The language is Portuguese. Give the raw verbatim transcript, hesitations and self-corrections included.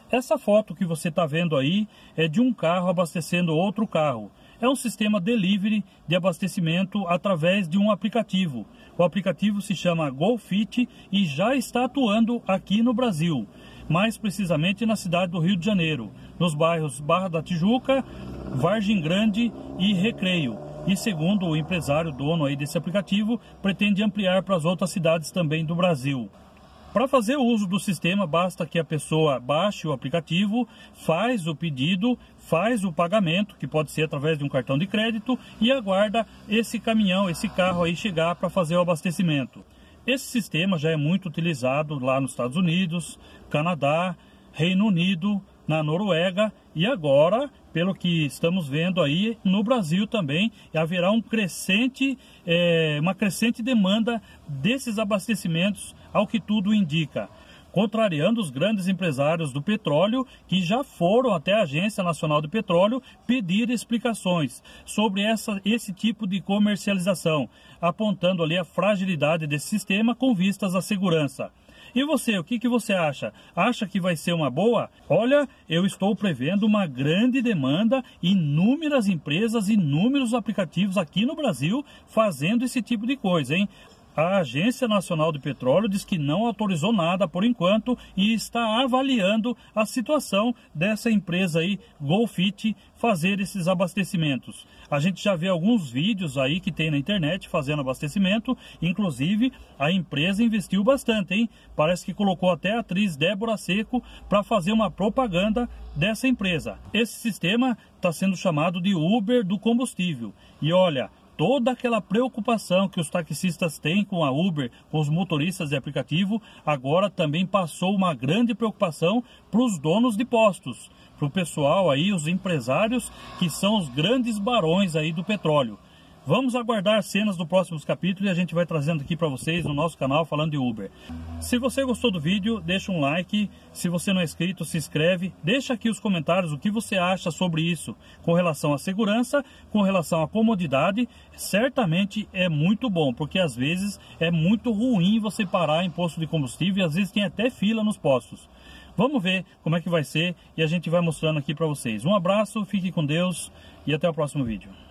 Essa foto que você está vendo aí é de um carro abastecendo outro carro. É um sistema delivery de abastecimento através de um aplicativo. O aplicativo se chama GoFit e já está atuando aqui no Brasil, mais precisamente na cidade do Rio de Janeiro, nos bairros Barra da Tijuca, Vargem Grande e Recreio. E segundo o empresário dono aí desse aplicativo, pretende ampliar para as outras cidades também do Brasil. Para fazer uso do sistema, basta que a pessoa baixe o aplicativo, faz o pedido, faz o pagamento, que pode ser através de um cartão de crédito, e aguarda esse caminhão, esse carro aí chegar para fazer o abastecimento. Esse sistema já é muito utilizado lá nos Estados Unidos, Canadá, Reino Unido, na Noruega e agora, pelo que estamos vendo aí, no Brasil também haverá um crescente, é, uma crescente demanda desses abastecimentos, ao que tudo indica, contrariando os grandes empresários do petróleo que já foram até a Agência Nacional de Petróleo pedir explicações sobre essa, esse tipo de comercialização, apontando ali a fragilidade desse sistema com vistas à segurança. E você, o que, que você acha? Acha que vai ser uma boa? Olha, eu estou prevendo uma grande demanda, inúmeras empresas, inúmeros aplicativos aqui no Brasil fazendo esse tipo de coisa, hein? A Agência Nacional de Petróleo diz que não autorizou nada por enquanto e está avaliando a situação dessa empresa aí, GoFit, fazer esses abastecimentos. A gente já vê alguns vídeos aí que tem na internet fazendo abastecimento, inclusive a empresa investiu bastante, hein? Parece que colocou até a atriz Débora Seco para fazer uma propaganda dessa empresa. Esse sistema está sendo chamado de Uber do combustível. E olha, toda aquela preocupação que os taxistas têm com a Uber, com os motoristas de aplicativo, agora também passou uma grande preocupação para os donos de postos, para o pessoal aí, os empresários que são os grandes barões aí do petróleo. Vamos aguardar cenas do próximos capítulos e a gente vai trazendo aqui para vocês no nosso canal falando de Uber. Se você gostou do vídeo, deixa um like. Se você não é inscrito, se inscreve. Deixa aqui os comentários o que você acha sobre isso. Com relação à segurança, com relação à comodidade, certamente é muito bom. Porque às vezes é muito ruim você parar em posto de combustível e às vezes tem até fila nos postos. Vamos ver como é que vai ser e a gente vai mostrando aqui para vocês. Um abraço, fique com Deus e até o próximo vídeo.